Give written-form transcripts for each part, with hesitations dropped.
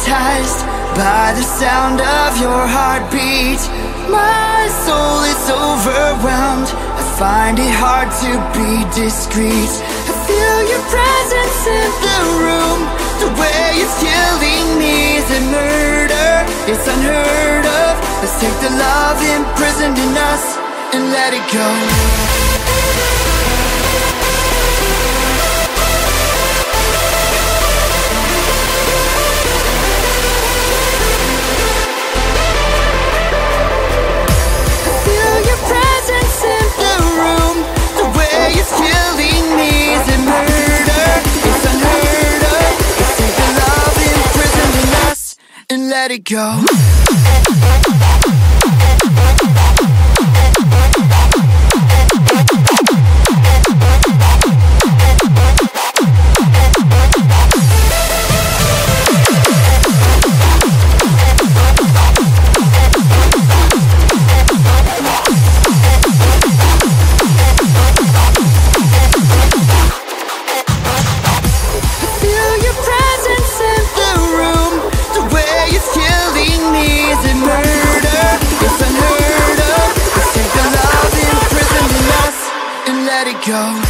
hypnotized by the sound of your heartbeat. My soul is overwhelmed, I find it hard to be discreet. I feel your presence in the room, the way it's killing me is a murder. It's unheard of. Let's take the love imprisoned in us and let it go. It's killing me, is a murder? It's unheard of. Let's take the love imprisoned in us and let it go. Go.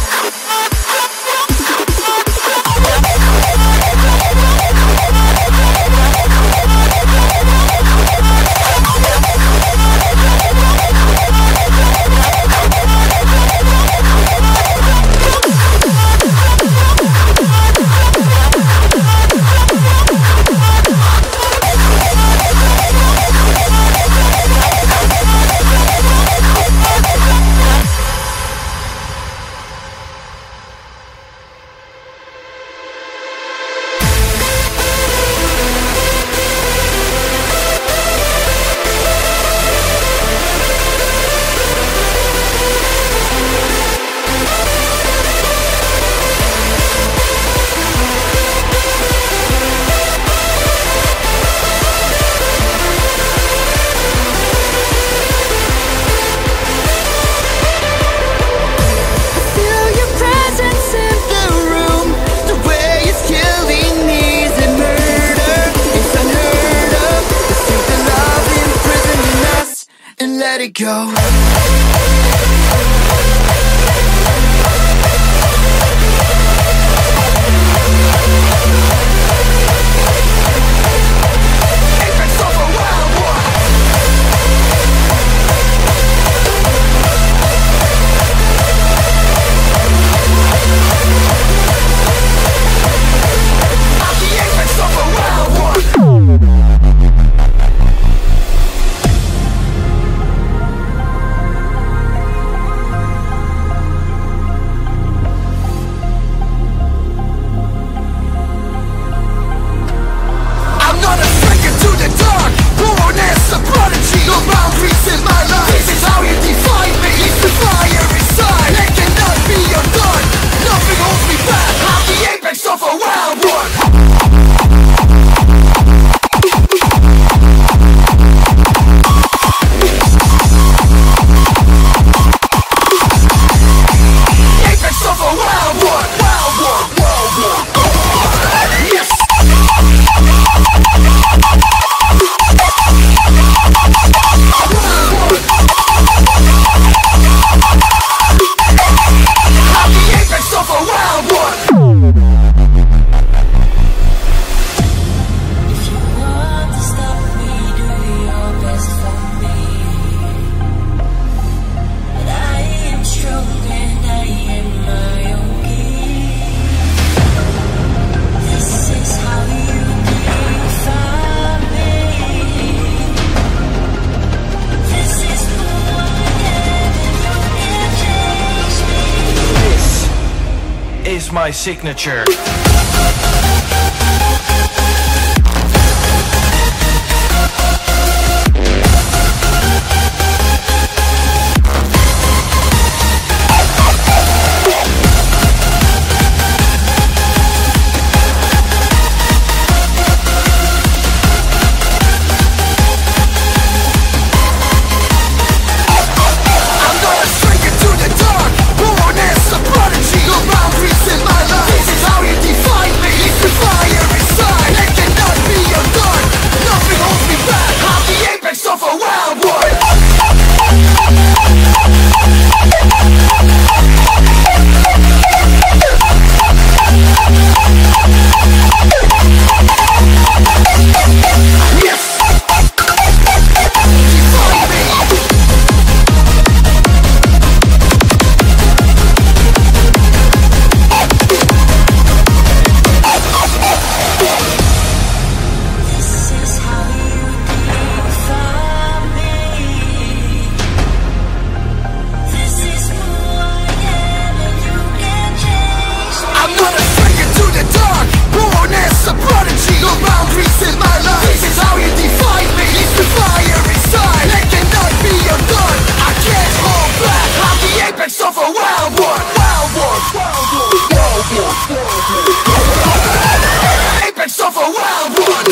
Let it go. My signature. Born as a prodigy, no boundaries in my life. This is how you define me. no boundaries in my life. This is how you define me. It's the fire inside. Let the night be undone. I can't hold back. I'm the apex of a wild one. Wild one. Wild one. Wild one. Apex of a wild one.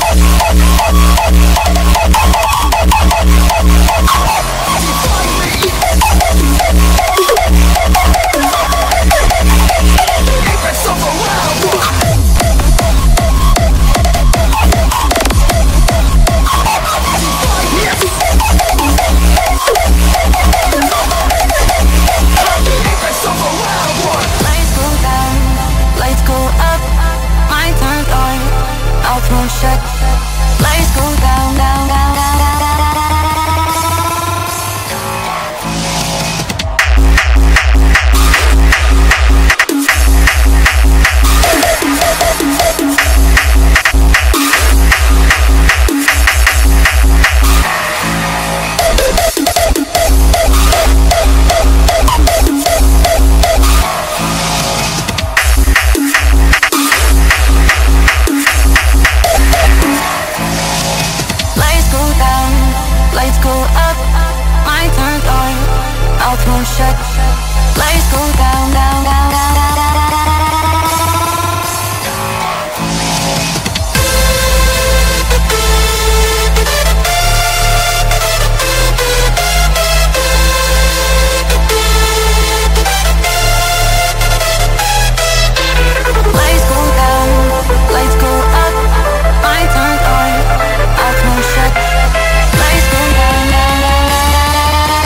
Define me. Apex of a wild one. Shut. Lights go down, down, down, down, down, down, down, down. Lights go up, my turn on. Mouth won't shut. Lights go down, down, down, down, down, down, down, down, down. Lights go down, lights go up, my turn on. Mouth won't shut. Lights go down, down, down, down, down, down,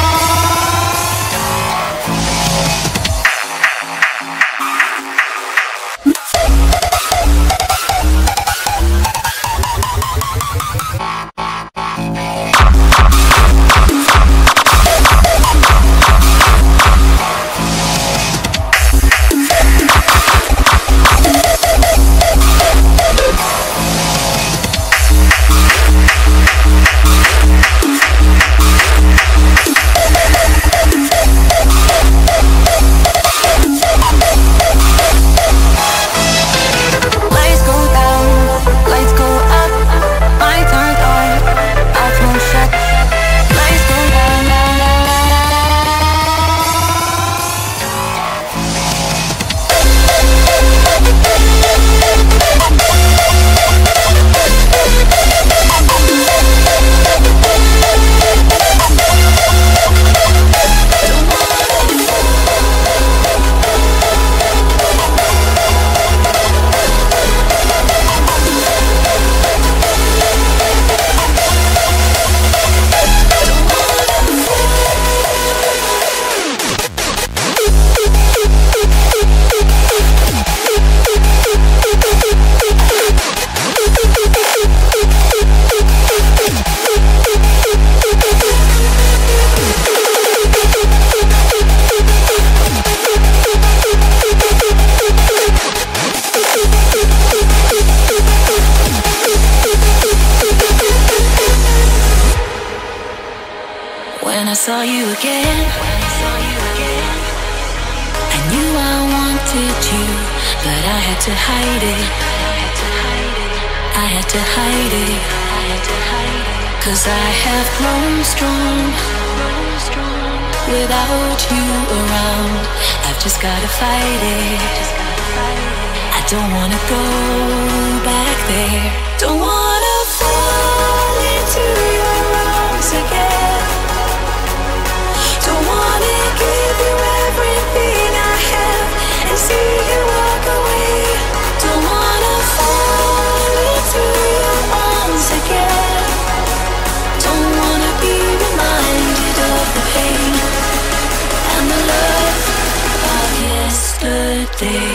When I saw you again, I knew I wanted you, but I had to hide it. I had to hide it, 'cause I have grown strong without you around. I've just gotta fight it. I don't wanna go back there. Don't wanna fall into your arms again. Don't wanna give you everything I have and see you walk away. Don't wanna fall into your arms again. Don't wanna be reminded of the pain and the love of yesterday.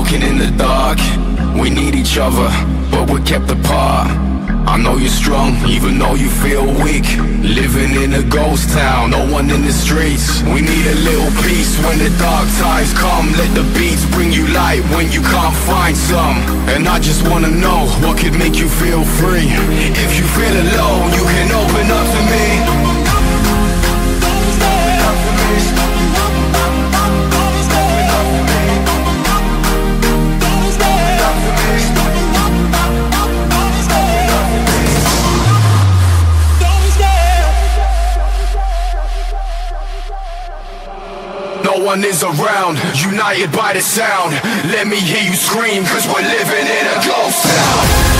walking in the dark. We need each other, but we're kept apart. I know you're strong, even though you feel weak. Living in a ghost town, no one in the streets. We need a little peace when the dark times come. Let the beats bring you light when you can't find some. And I just wanna know what could make you feel free. If you feel alone, you can open up to me. No one is around, united by the sound. Let me hear you scream, cause we're living in a ghost town.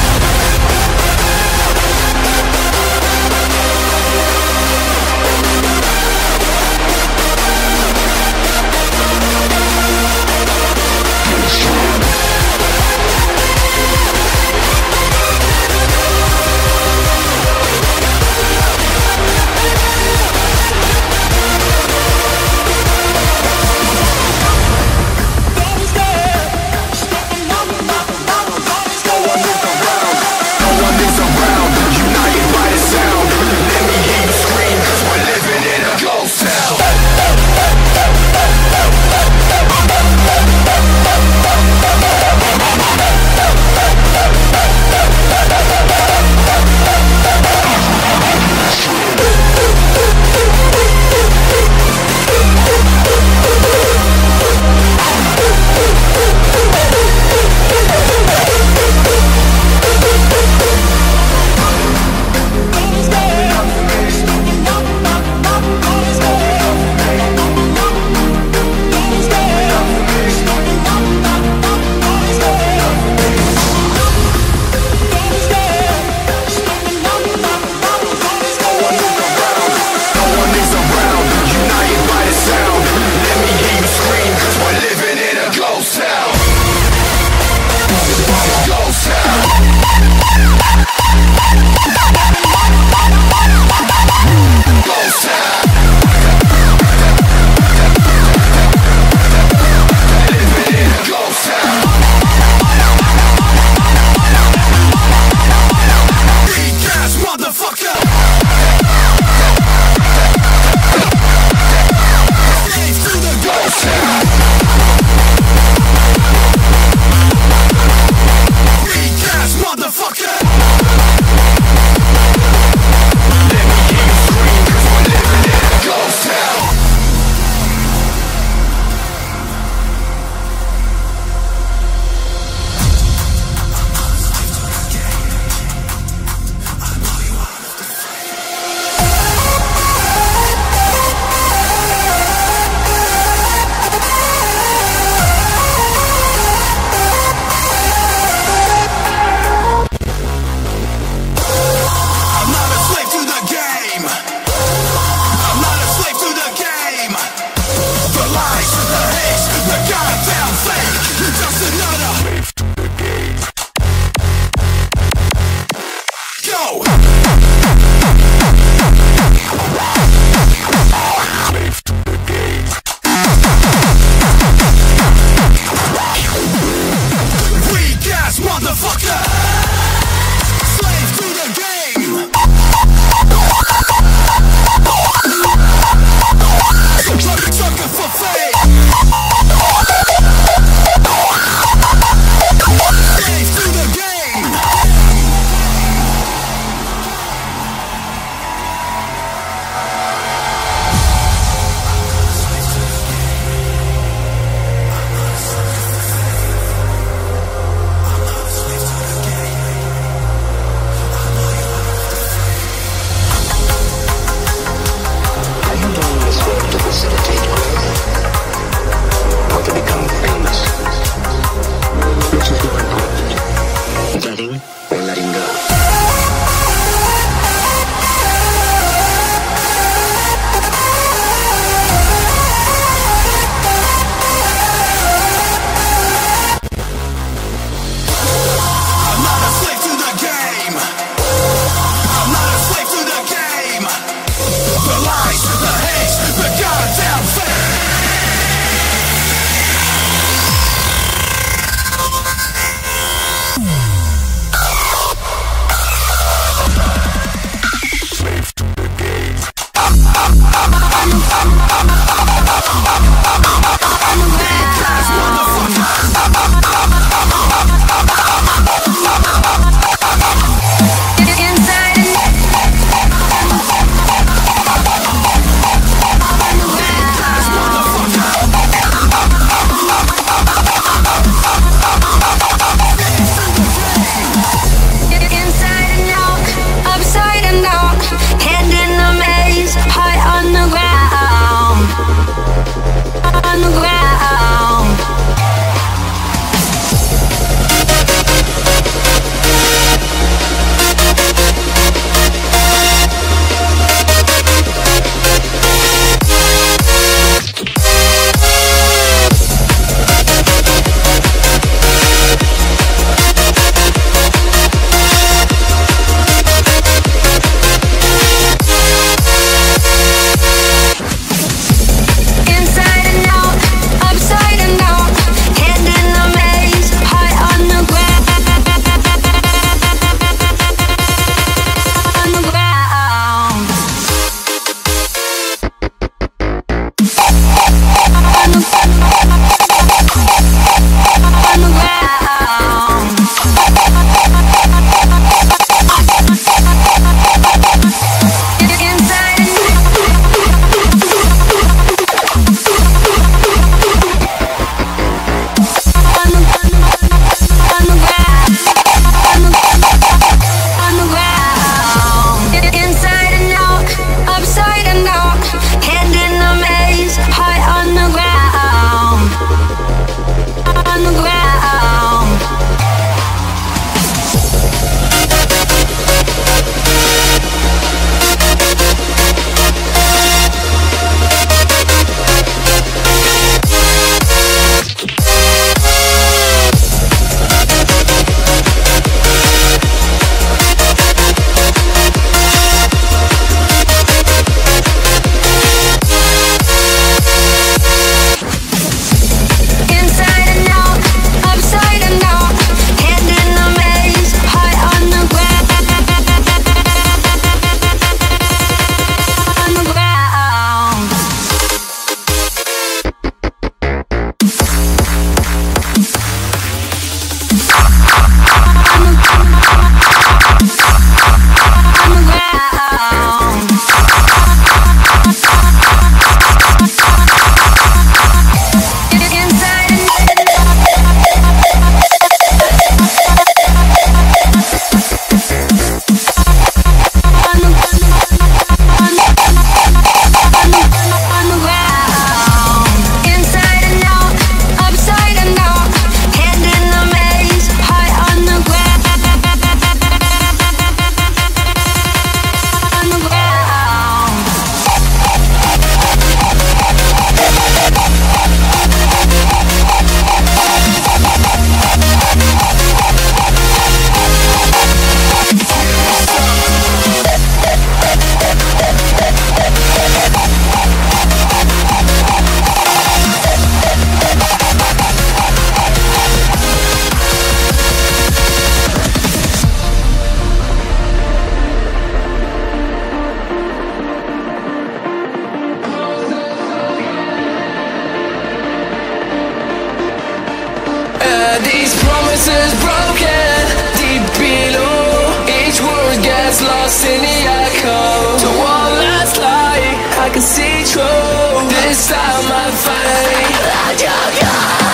these promises broken deep below. Each word gets lost in the echo. To one last lie, I can see through. This time I finally let you go.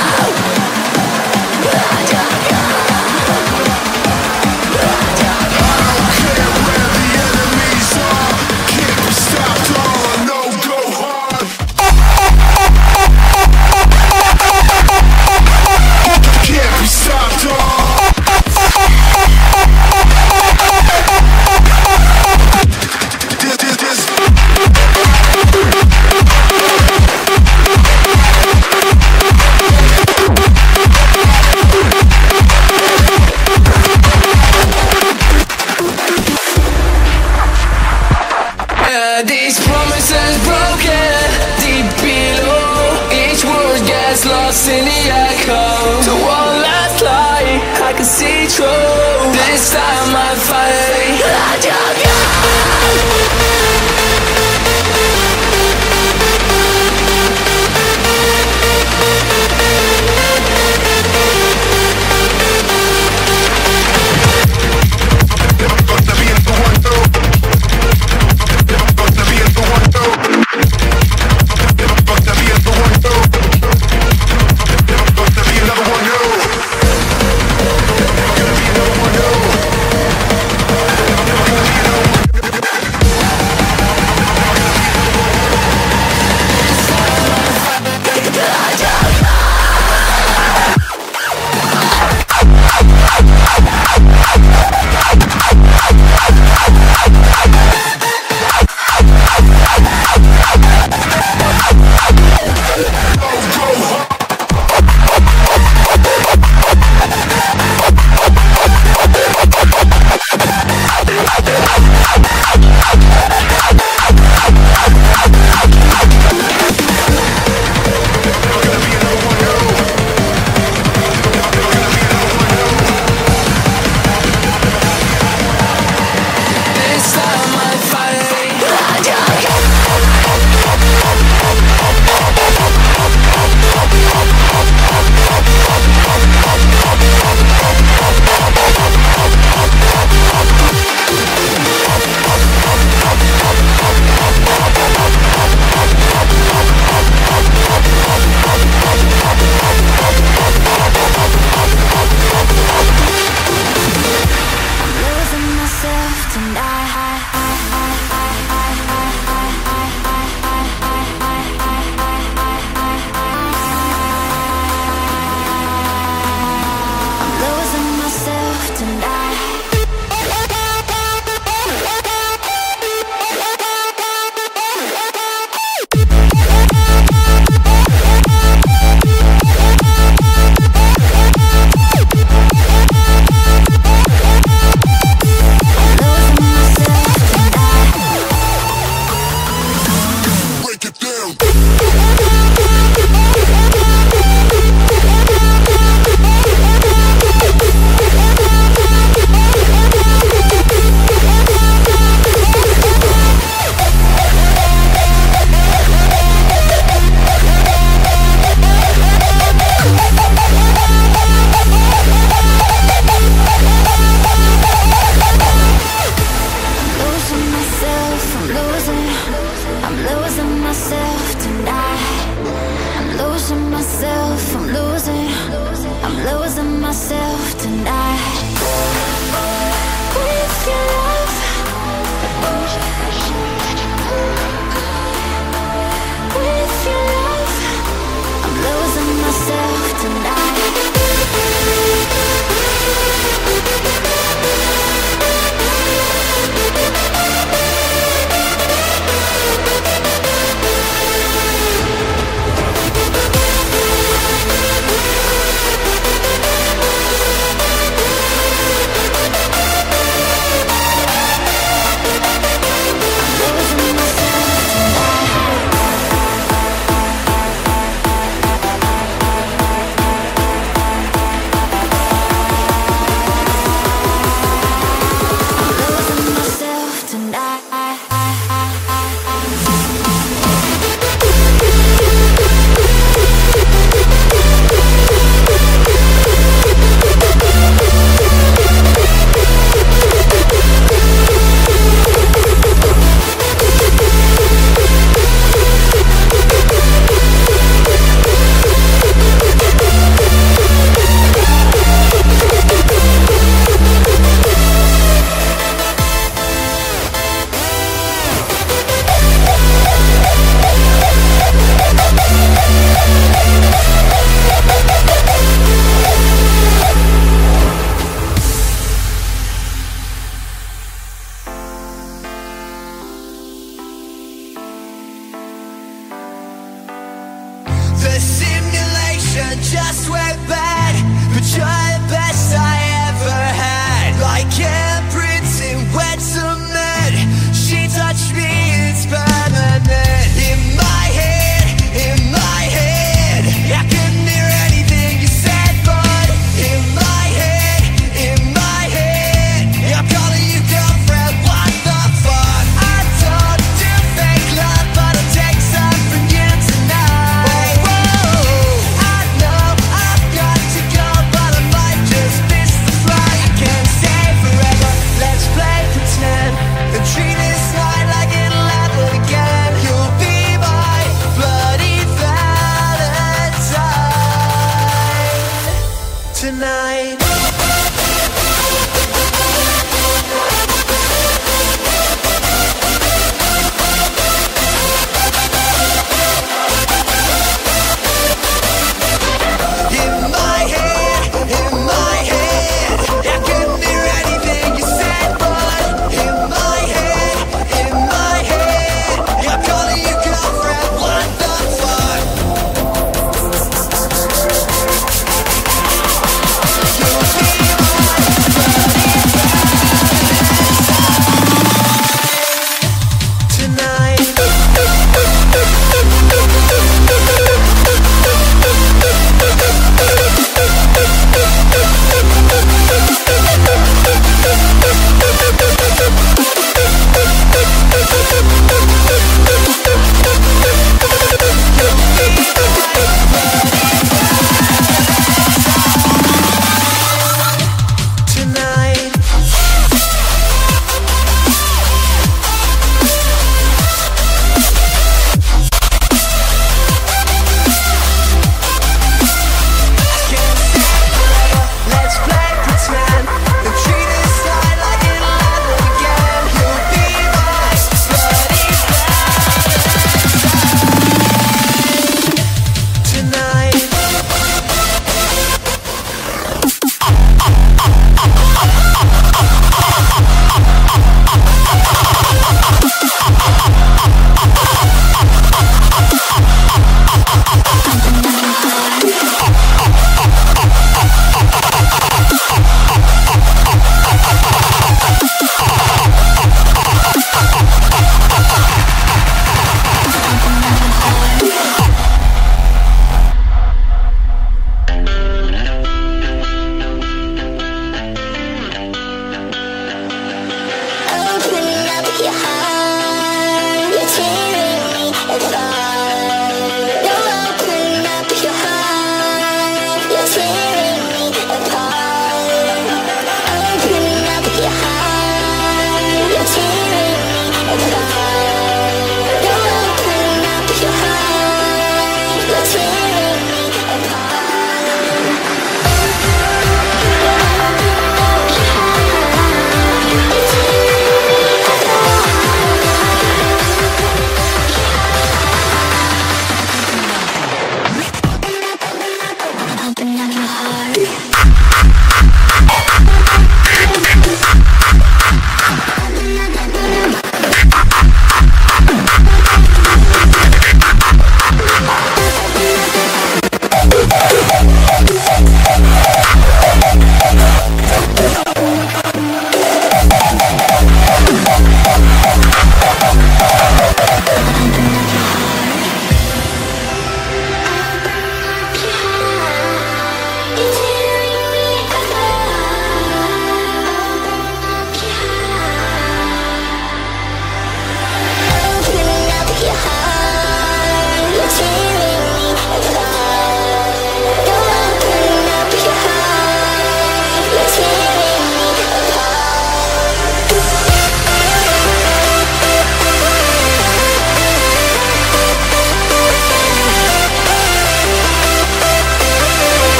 Let you go. These promises broken deep below. Each word gets lost in the echo. To one last lie, I can see through. This time I finally let you go.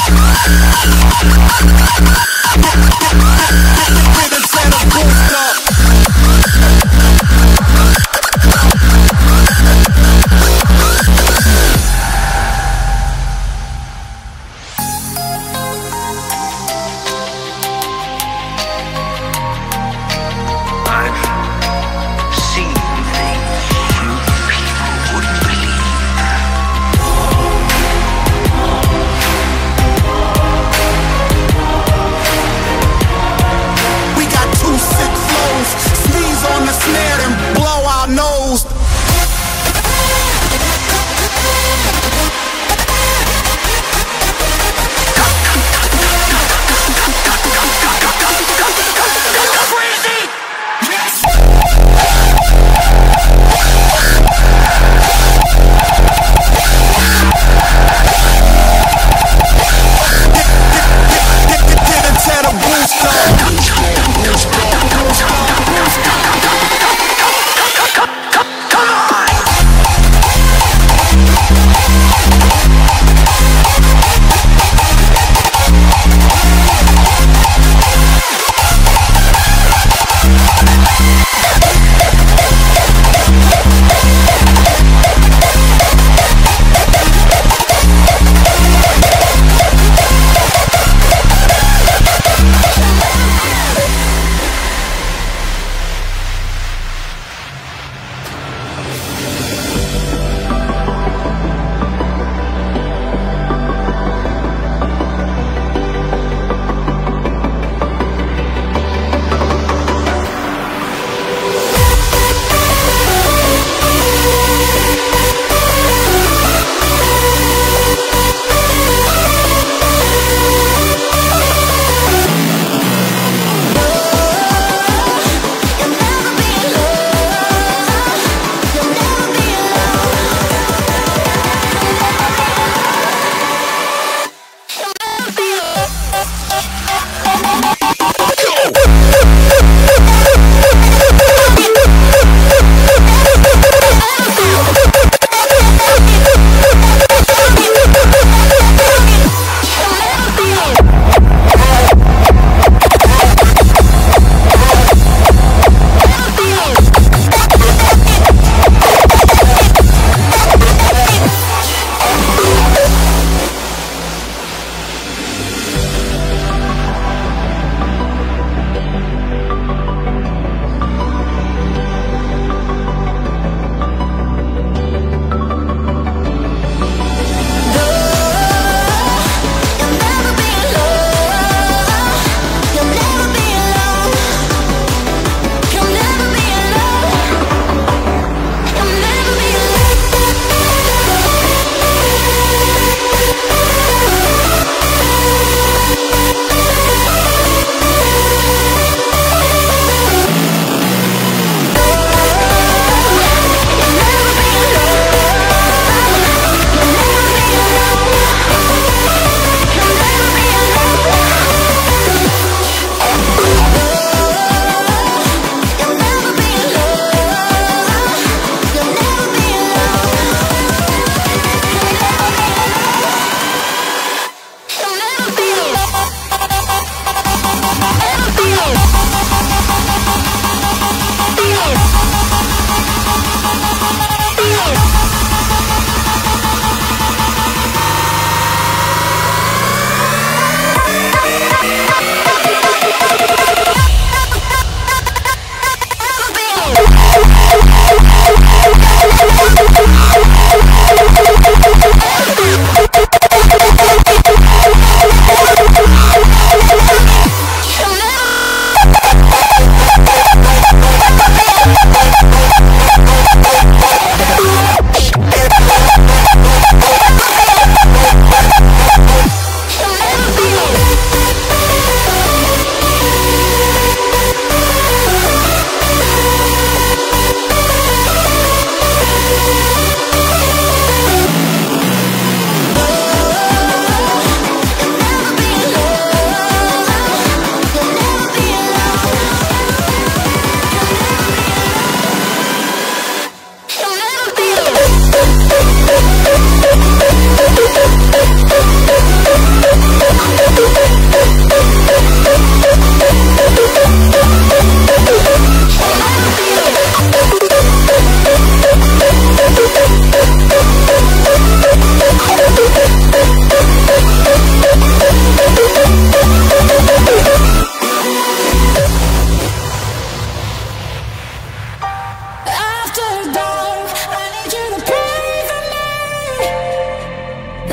Snare and blow our nose.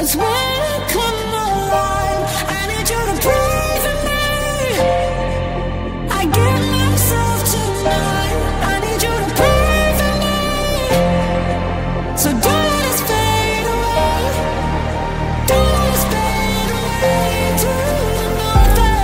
Cause when I come alive, I need you to breathe in me. I give myself tonight. I need you to breathe in me. So don't let us fade away. Don't let us fade away to nothing.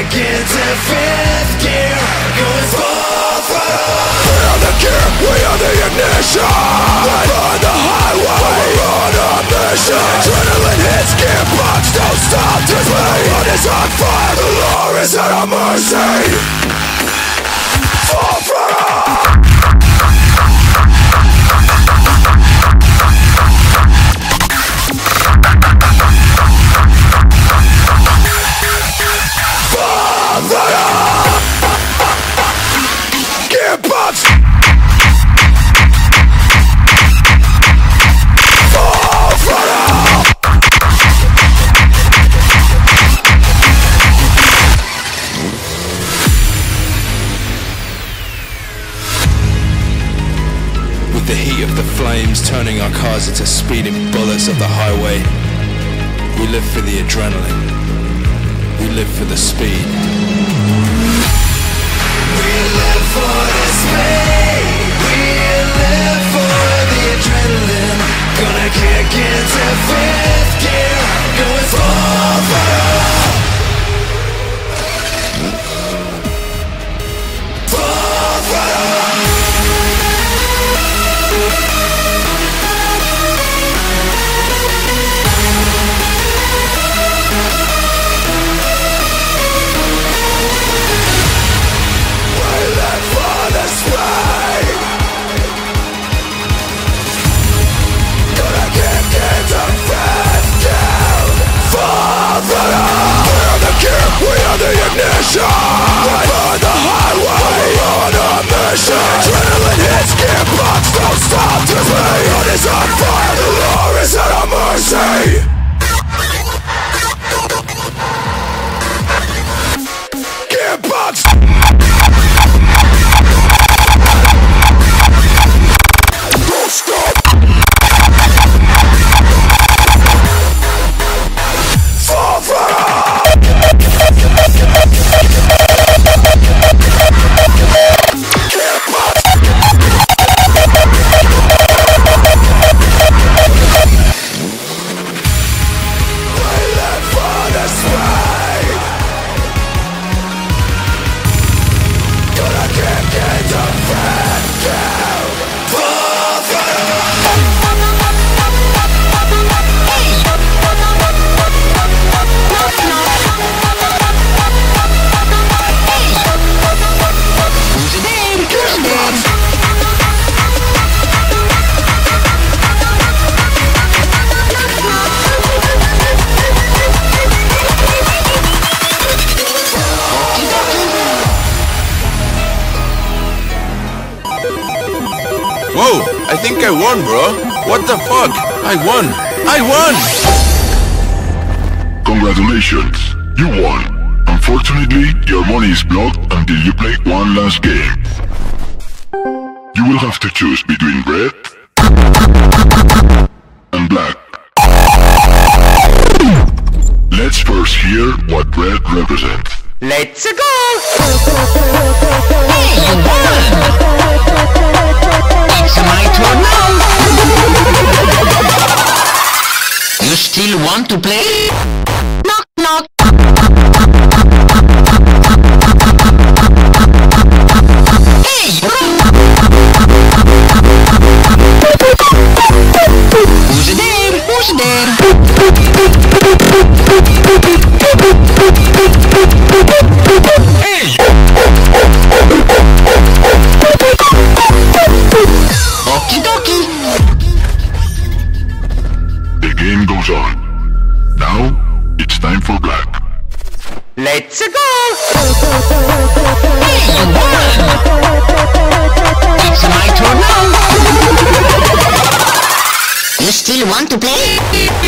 kick into fifth gear, going full throttle. We are the gear, we are the ignition. We're on the highway, we're on a mission. Adrenaline hits, gearbox, don't stop this way. Blood is on fire, the law is at our mercy. Full throttle. With the heat of the flames turning our cars into speeding bullets of the highway, we live for the adrenaline. We live for the speed. We live for the speed. We live for the adrenaline. Gonna kick into fifth gear, going full throttle. Full throttle. We are the ignition. We're on the highway, we're on a mission. Adrenaline hits, gearbox, don't stop this way. Blood is on fire, the law is at our mercy. Gearbox. Don't stop. Full throttle. Whoa, I think I won, bro. What the fuck? I won! I won! Congratulations, you won. Unfortunately, your money is blocked until you play one last game. You will have to choose between red and black. Let's first hear what red represents. Let's go! Hey, you won! It's my turn now! You still want to play? Knock, knock! Hey, who's there? Who's there? Hey! Okie dokie! The game goes on. Now, it's time for black. Let's go! Hey, you won! It's my turn now! You still want to play?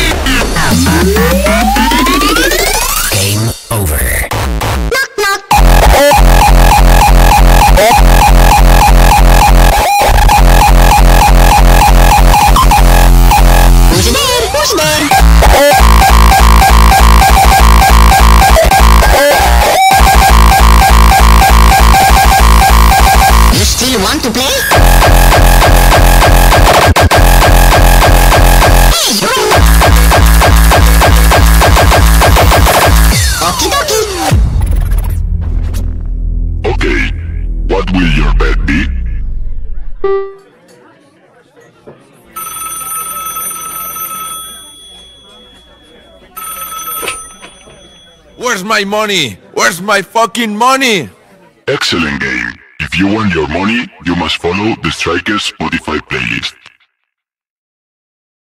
Game over. Knock, knock! Who's there? Who's there? You still want to play? Hey! Will your bet be? Where's my money? Where's my fucking money? Excellent game. If you want your money, you must follow the Strikers Spotify playlist.